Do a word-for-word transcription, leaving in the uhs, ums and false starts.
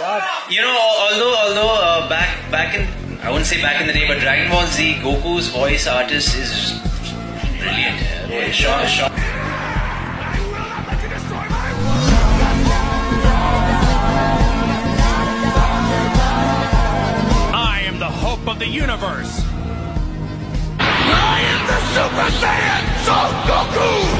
You know, although although uh, back back in I wouldn't say back in the day, but Dragon Ball Z, Goku's voice artist is brilliant. Yeah, Sean, Sean. I am the hope of the universe. I am the Super Saiyan Son Goku!